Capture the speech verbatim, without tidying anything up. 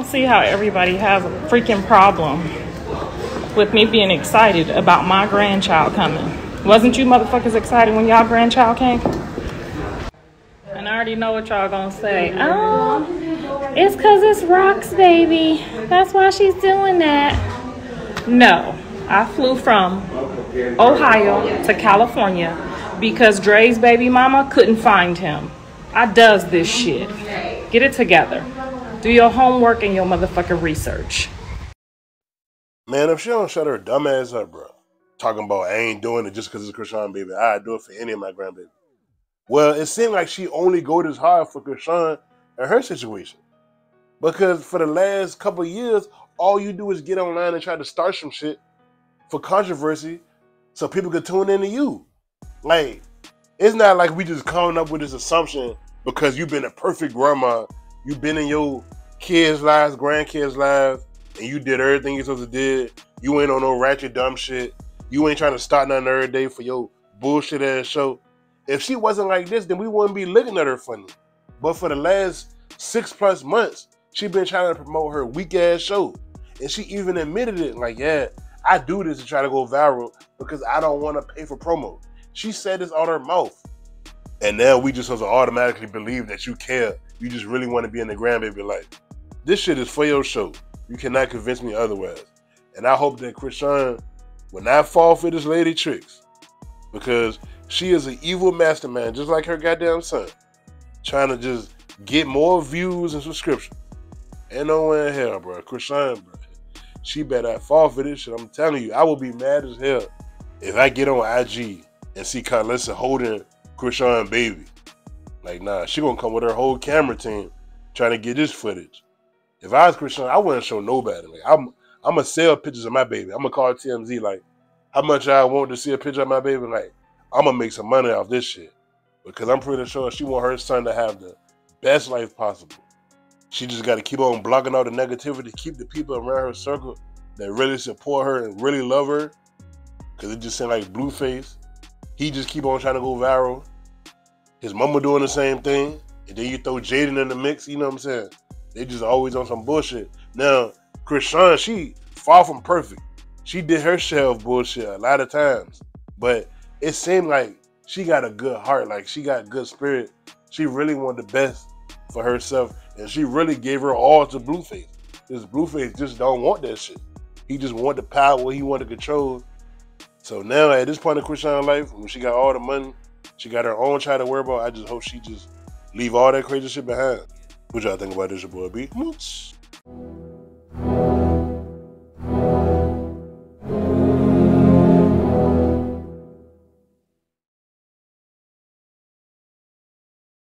see how everybody has a freaking problem with me being excited about my grandchild coming. Wasn't you motherfuckers excited when y'all grandchild came? And I already know what y'all gonna say. Oh, it's because it's Rock's baby. That's why she's doing that. No, I flew from Ohio to California because Dre's baby mama couldn't find him. I does this shit. Get it together. Do your homework and your motherfucking research. Man, if she don't shut her dumb ass up, bro. Talking about I ain't doing it just because it's Krishan baby. I'd do it for any of my grandbaby. Well, it seemed like she only go this hard for Krishan and her situation. Because for the last couple of years, all you do is get online and try to start some shit for controversy so people could tune into you. Like, it's not like we just coming up with this assumption because you've been a perfect grandma, you've been in your kids' lives, grandkids' lives, and you did everything you're supposed to did. You ain't on no ratchet dumb shit. You ain't trying to start nothing every day for your bullshit ass show. If she wasn't like this, then we wouldn't be looking at her funny. But for the last six plus months, she been trying to promote her weak ass show. And she even admitted it, like, yeah, I do this to try to go viral because I don't want to pay for promo. She said this out her mouth. And now we just supposed to automatically believe that you care. You just really want to be in the grandbaby life. This shit is for your show. You cannot convince me otherwise. And I hope that Krishan will not fall for this lady tricks. Because she is an evil mastermind, just like her goddamn son. Trying to just get more views and subscriptions. Ain't no way in hell, bro. Krishan, bro. She better fall for this shit. I'm telling you, I will be mad as hell if I get on I G and see Carlissa holding Krishan baby. Like, nah, she gonna come with her whole camera team trying to get this footage. If I was Krishan, I wouldn't show nobody. Like, I'm, I'm gonna sell pictures of my baby. I'm gonna call T M Z, like, how much I want to see a picture of my baby? Like, I'm gonna make some money off this shit. Because I'm pretty sure she want her son to have the best life possible. She just got to keep on blocking all the negativity, keep the people around her circle that really support her and really love her. Because it just seemed like Blueface. He just keep on trying to go viral. His mama doing the same thing. And then you throw Jaden in the mix, you know what I'm saying? They just always on some bullshit. Now, Krishan, she far from perfect. She did her share of bullshit a lot of times. But it seemed like she got a good heart. Like, she got good spirit. She really wanted the best for herself. And she really gave her all to Blueface. This Blueface just don't want that shit. He just want the power, he want the control. So now, at this point in Krishan's life, when she got all the money, she got her own child to worry about, I just hope she just leave all that crazy shit behind. What y'all think about this, your boy B?